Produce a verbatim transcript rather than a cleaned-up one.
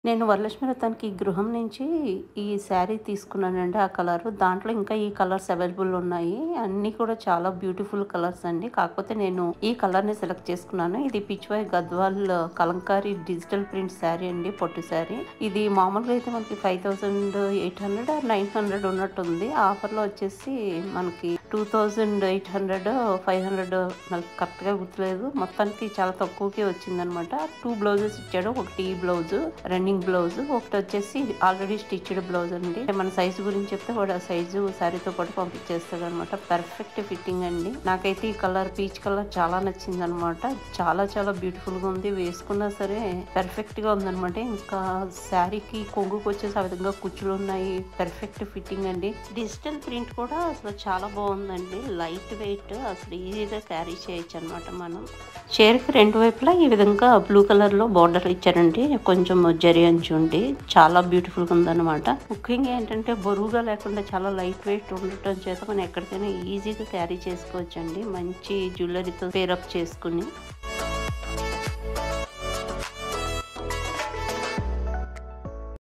నేను వరలక్ష్మి వ్రతానికి గృహం నుంచి ఈ శారీ తీసుకున్నానండి. ఆ కలరు. దాంట్లో ఇంకా ఈ కలర్స్ అవైలబుల్ ఉన్నాయి. అన్నీ కూడా చాలా బ్యూటిఫుల్ కలర్స్ అండి. కాకపోతే నేను ఈ కలర్‌ని సెలెక్ట్ చేసుకున్నాను. ఇది పిచ్‌వై గద్వాల్ కలంకారీ డిజిటల్ ప్రింట్ శారీ అండి. పట్టు శారీ. ఇది మామూలుగా అయితే మనకి ఐదు వేల ఎనిమిది వందలు ఆర్ తొమ్మిది వందలు ఉన్నట్టుంది. ఆఫర్‌లో వచ్చేసి మనకి రెండు వేల ఎనిమిది వందలు, ఐదు వందలు నాకు కరెక్ట్‌గా గుర్తులేదు. మొత్తానికి చాలా తక్కువకే వచ్చిందనమాట. రెండు బ్లౌజెస్ ఇచ్చాడు. ఒకటి ఈ బ్లౌజు, రన్నింగ్ బ్లౌజ్, ఒకటి వచ్చేసి ఆల్రెడీ స్టిచ్డ్ బ్లౌజ్ అండి. మన సైజు గురించి చెప్తే వాడు ఆ సైజు శారీతో పాటు పంపించేస్తాడు అనమాట. పర్ఫెక్ట్ ఫిట్టింగ్ అండి. నాకైతే ఈ కలర్ పీచ్ కలర్ చాలా నచ్చింది అనమాట. చాలా చాలా బ్యూటిఫుల్ గా ఉంది. వేసుకున్నా సరే పర్ఫెక్ట్ గా ఉందనమాట. ఇంకా శారీకి కొంగుకు వచ్చేసి ఆ విధంగా కుచ్చులు ఉన్నాయి. పర్ఫెక్ట్ ఫిట్టింగ్ అండి. డిజిటల్ ప్రింట్ కూడా అసలు చాలా బాగుందండి. లైట్ వెయిట్, అసలు ఈజీగా క్యారీ చేయొచ్చు అనమాట. మనం చీరకి రెండు వైపులా ఈ విధంగా బ్లూ కలర్ లో బార్డర్ ఇచ్చారండి. కొంచెం జరి అంచు ఉండి చాలా బ్యూటిఫుల్ గా ఉందన్నమాట. ముఖ్యంగా ఏంటంటే బరువుగా లేకుండా చాలా లైట్ వెయిట్ ఉండటం చేత మనం ఎక్కడికైనా ఈజీగా క్యారీ చేసుకోవచ్చు అండి. మంచి జ్యువెలరీతో పేరప్ చేసుకుని